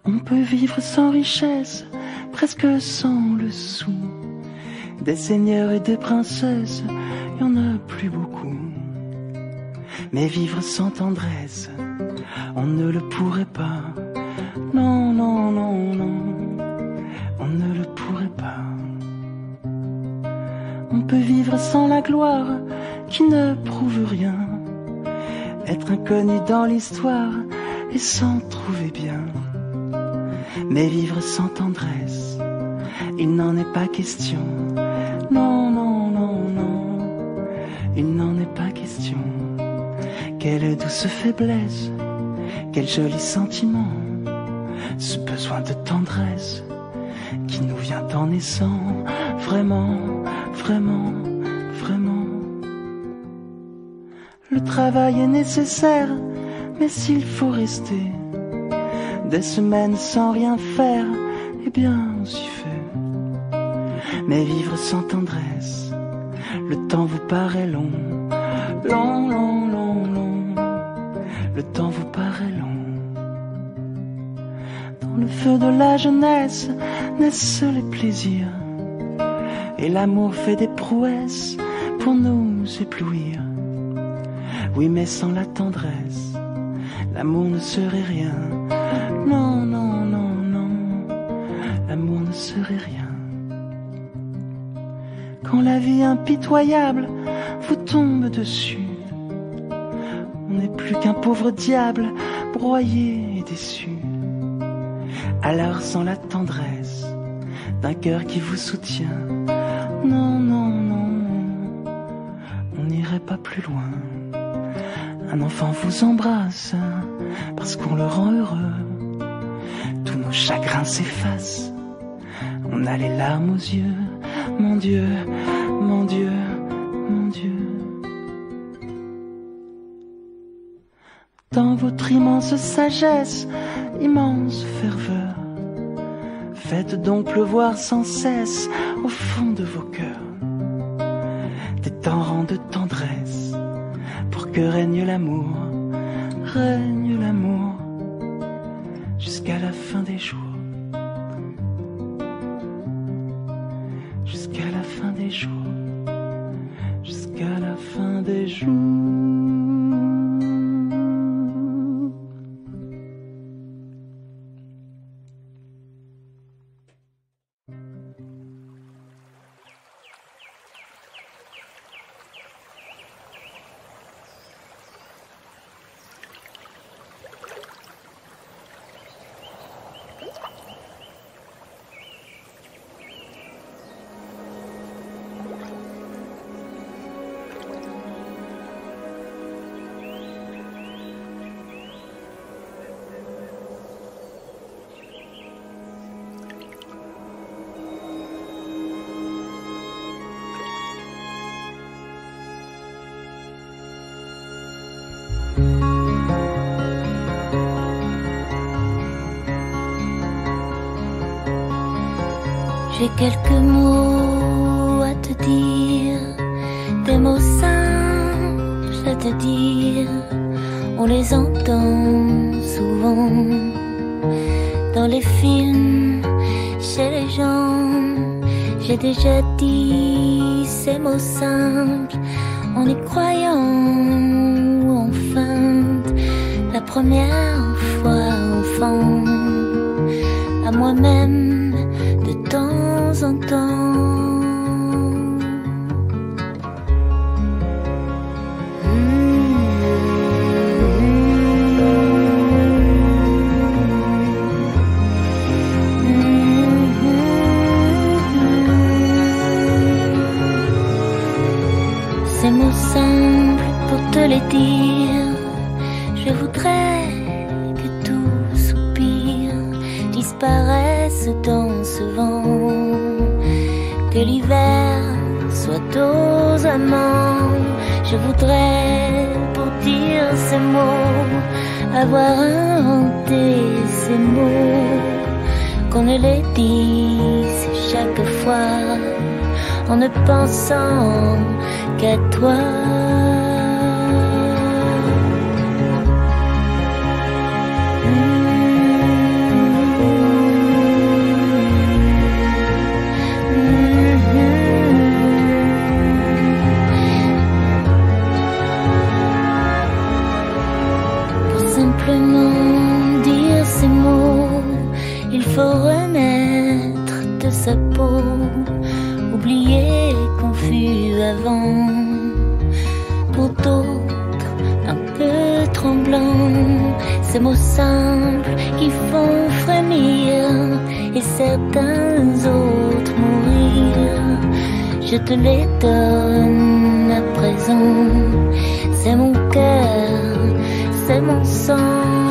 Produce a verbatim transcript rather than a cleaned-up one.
On peut vivre sans richesse, presque sans le sou. Des seigneurs et des princesses, y en a plus beaucoup. Mais vivre sans tendresse, on ne le pourrait pas. Non, non, non, non, on ne le pourrait pas. On peut vivre sans la gloire qui ne prouve rien, être inconnu dans l'histoire et s'en trouver bien. Mais vivre sans tendresse, il n'en est pas question. Non, non, non, non, il n'en est pas question. Quelle douce faiblesse, quel joli sentiment, ce besoin de tendresse qui nous vient en naissant. Vraiment, vraiment, vraiment. Le travail est nécessaire, mais s'il faut rester des semaines sans rien faire, eh bien on s'y fait. Mais vivre sans tendresse, le temps vous paraît long. Long, long, long, long, le temps vous paraît long. Dans le feu de la jeunesse naissent les plaisirs, et l'amour fait des prouesses pour nous éblouir. Oui, mais sans la tendresse, l'amour ne serait rien. Non, non, non, non, l'amour ne serait rien. Quand la vie impitoyable vous tombe dessus, on n'est plus qu'un pauvre diable broyé et déçu. Alors sans la tendresse d'un cœur qui vous soutient, non, non, non, on n'irait pas plus loin. Un enfant vous embrasse parce qu'on le rend heureux. Tous nos chagrins s'effacent, on a les larmes aux yeux. Mon Dieu, mon Dieu, mon Dieu. Dans votre immense sagesse, immense ferveur, faites donc pleuvoir sans cesse au fond de vos cœurs des torrents de tendresse pour que règne l'amour, règne l'amour jusqu'à la fin des jours. Jusqu'à la fin des jours, jusqu'à la fin des jours. J'ai quelques mots à te dire, des mots simples à te dire. On les entend souvent dans les films, chez les gens. J'ai déjà dit ces mots simples en y croyant ou en feinte. La première fois enfant, à moi-même de temps en temps. Ces mots simples pour te les dire, je voudrais que tout soupir disparaisse dans ce vent, que l'hiver soit aux amants. Je voudrais pour dire ces mots avoir inventé ces mots, qu'on ne les dise chaque fois en ne pensant qu'à toi. simplement dire ces mots. Il faut renaître de sa peau, oublier qu'on fut avant. Pour d'autres, un peu tremblants, ces mots simples qui font frémir et certains autres mourir. Je te les donne à présent, c'est mon cœur, c'est mon sang.